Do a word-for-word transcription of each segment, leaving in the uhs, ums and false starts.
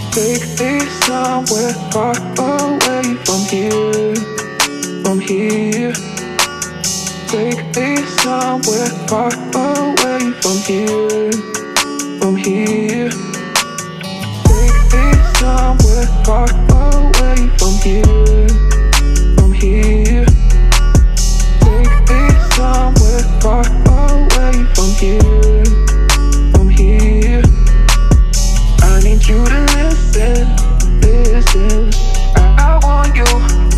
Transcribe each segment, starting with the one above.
Take me somewhere far away from here, from here. Take me somewhere far away from here, from here. Take me somewhere far away from here, from here. Take me somewhere far away from here, from here. I need you to listen, listen. I, I want you,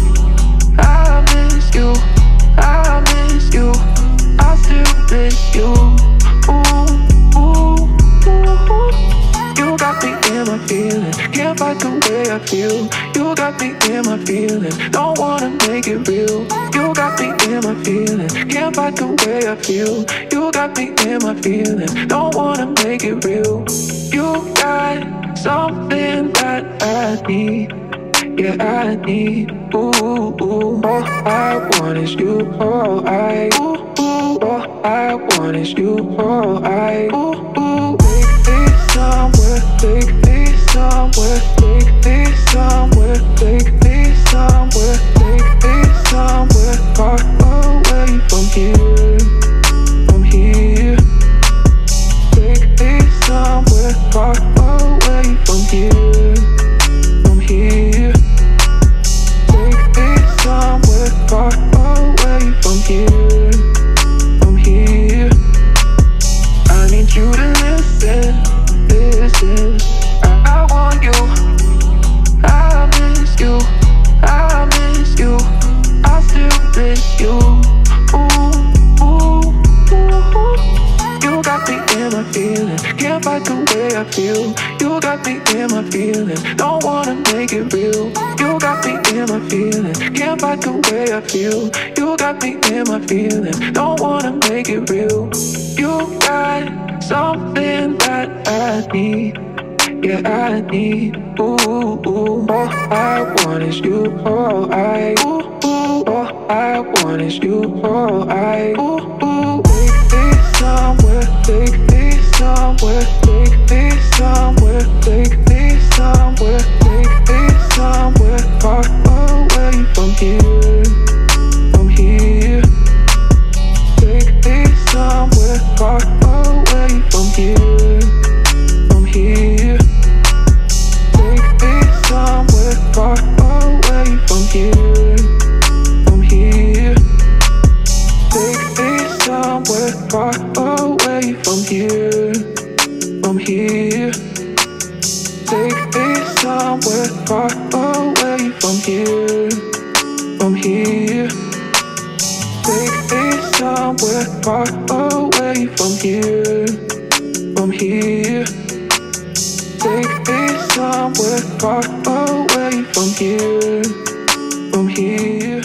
I miss you, I miss you, I still miss you. Ooh, ooh, ooh. You got me in my feelings, can't fight the way I feel. You got me in my feelings, don't wanna make it real. You got me in my feelings, can't fight the way I feel. You got me in my feelings, don't wanna make it real. You got something that I need, yeah, I need. Ooh, ooh. All I want is you, all I. Ooh, ooh. All I want is you, all I. Ooh, ooh. Take me somewhere, take me somewhere, take me somewhere, take me somewhere, take me somewhere far away from here, from here. Take me somewhere far away from here, from here. Take me somewhere far away from here, from here. I need you to listen, listen. I, I want you, I miss you, I miss you, I still miss you. Ooh, ooh, ooh. You got me in my feelings, can't fight the way I feel. You got me in my feelings, don't wanna make it real. You got me in my feelings, can't fight the way I feel. You got me in my feelings, don't wanna make it real. You got something that I need, yeah, I need. Ooh, ooh. All I want is you, all I. Ooh, ooh. All I want is you, all I. Ooh, ooh. Take me somewhere, take me somewhere, take me somewhere, take me somewhere, take me somewhere far away from here, from here. Take me somewhere far away from here, from here. Take me somewhere far away from here, from here. Take me somewhere far away from here, from here. Take me somewhere far away from here, from here. Take me somewhere far away from here, from here. Take me somewhere far away from here, from here.